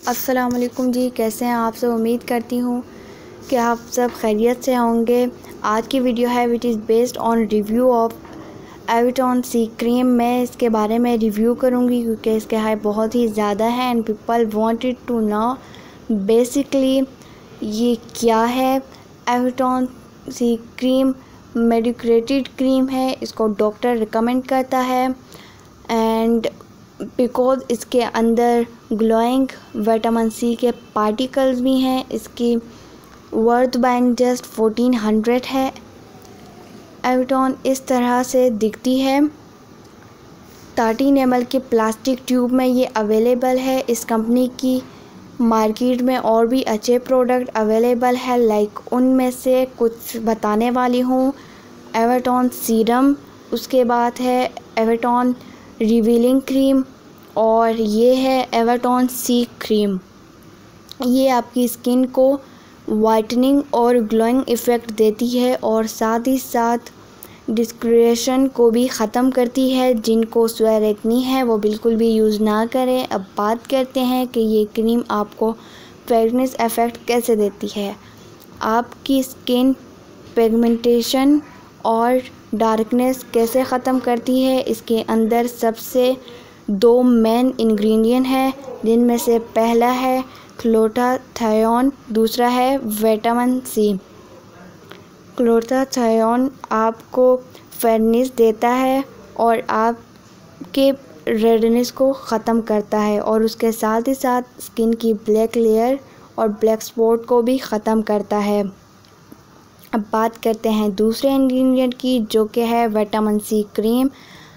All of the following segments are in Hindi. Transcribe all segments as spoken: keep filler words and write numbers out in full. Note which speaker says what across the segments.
Speaker 1: अस्सलाम वालेकुम जी, कैसे हैं आप सब। उम्मीद करती हूँ कि आप सब खैरियत से होंगे। आज की वीडियो है which is based on review of Eviton C cream. मैं इसके बारे में रिव्यू करूँगी क्योंकि इसके हाइप बहुत ही ज़्यादा है and people wanted to know basically ये क्या है। Eviton C cream medicated cream है, इसको डॉक्टर रिकमेंड करता है एंड बिकॉज इसके अंदर ग्लोइंग विटामिन सी के पार्टिकल्स भी हैं। इसकी worth buying just fourteen hundred है। एविटॉन इस तरह से दिखती है। थर्टीन एम एल के प्लास्टिक ट्यूब में ये अवेलेबल है। इस कंपनी की मार्केट में और भी अच्छे प्रोडक्ट अवेलेबल है, लाइक उनमें से कुछ बताने वाली हूँ। एविटॉन सीरम, उसके बाद है एविटॉन रिवीलिंग क्रीम और ये है एविटॉन सी क्रीम। ये आपकी स्किन को वाइटनिंग और ग्लोइंग इफ़ेक्ट देती है और साथ ही साथ डिस्कलरेशन को भी ख़त्म करती है। जिनको स्वेर एक्नी है वो बिल्कुल भी यूज़ ना करें। अब बात करते हैं कि ये क्रीम आपको फेयरनेस इफ़ेक्ट कैसे देती है। आपकी स्किन पिगमेंटेशन और डार्कनेस कैसे ख़त्म करती है। इसके अंदर सबसे दो मेन इंग्रेडिएंट है, जिनमें से पहला है ग्लूटाथियोन, दूसरा है विटामिन सी। ग्लूटाथियोन आपको फेयरनेस देता है और आपके रेडनेस को ख़त्म करता है और उसके साथ ही साथ स्किन की ब्लैक लेयर और ब्लैक स्पॉट को भी ख़त्म करता है। अब बात करते हैं दूसरे इंग्रेडिएंट की, जो कि है विटामिन सी क्रीम।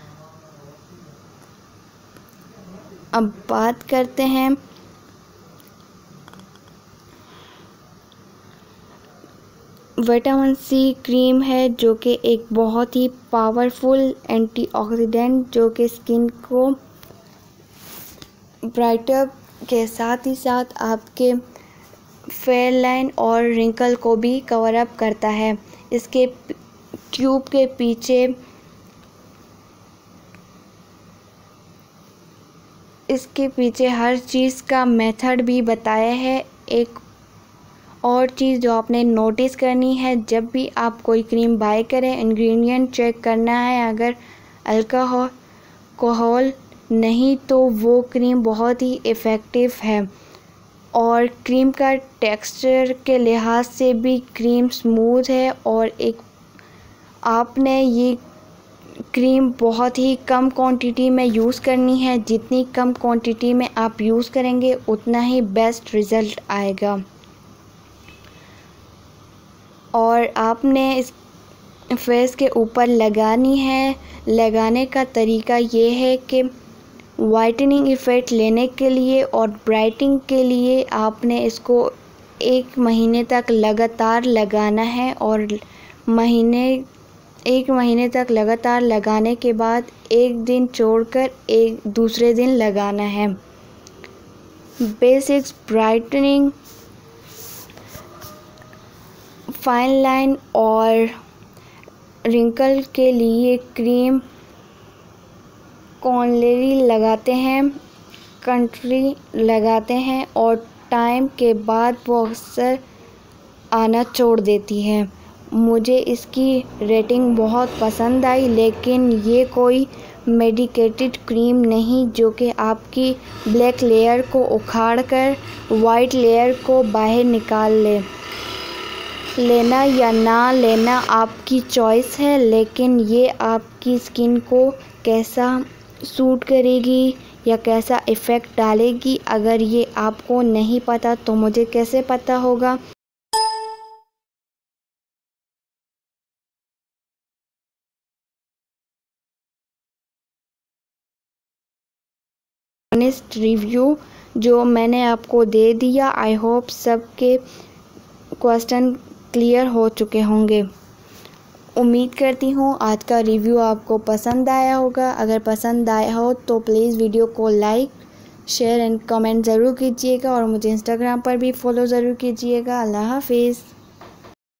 Speaker 1: अब बात करते हैं विटामिन सी क्रीम है जो कि एक बहुत ही पावरफुल एंटीऑक्सीडेंट जो कि स्किन को ब्राइटर के साथ ही साथ आपके फेयर लाइन और रिंकल को भी कवर अप करता है। इसके ट्यूब के पीछे इसके पीछे हर चीज़ का मेथड भी बताया है। एक और चीज़ जो आपने नोटिस करनी है, जब भी आप कोई क्रीम बाय करें इंग्रेडिएंट चेक करना है। अगर अल्कोहल कोहल नहीं तो वो क्रीम बहुत ही इफ़ेक्टिव है और क्रीम का टेक्सचर के लिहाज से भी क्रीम स्मूथ है और एक आपने ये क्रीम बहुत ही कम क्वांटिटी में यूज़ करनी है। जितनी कम क्वांटिटी में आप यूज़ करेंगे उतना ही बेस्ट रिज़ल्ट आएगा। और आपने इस फेस के ऊपर लगानी है। लगाने का तरीका ये है कि वाइटनिंग इफ़ेक्ट लेने के लिए और ब्राइटनिंग के लिए आपने इसको एक महीने तक लगातार लगाना है और महीने एक महीने तक लगातार लगाने के बाद एक दिन छोड़कर एक दूसरे दिन लगाना है। बेसिक्स ब्राइटनिंग, फाइन लाइन और रिंकल के लिए क्रीम कॉन्लेरी लगाते हैं, कंट्री लगाते हैं और टाइम के बाद वो अक्सर आना छोड़ देती है। मुझे इसकी रेटिंग बहुत पसंद आई, लेकिन ये कोई मेडिकेटेड क्रीम नहीं जो कि आपकी ब्लैक लेयर को उखाड़ कर वाइट लेयर को बाहर निकाल ले। लेना या ना लेना आपकी चॉइस है, लेकिन ये आपकी स्किन को कैसा सूट करेगी या कैसा इफ़ेक्ट डालेगी, अगर ये आपको नहीं पता तो मुझे कैसे पता होगा। ऑनेस्ट रिव्यू जो मैंने आपको दे दिया, आई होप सबके क्वेश्चन क्लियर हो चुके होंगे। उम्मीद करती हूँ आज का रिव्यू आपको पसंद आया होगा। अगर पसंद आया हो तो प्लीज़ वीडियो को लाइक, शेयर एंड कमेंट ज़रूर कीजिएगा और मुझे इंस्टाग्राम पर भी फॉलो ज़रूर कीजिएगा। अल्लाह हाफिज़।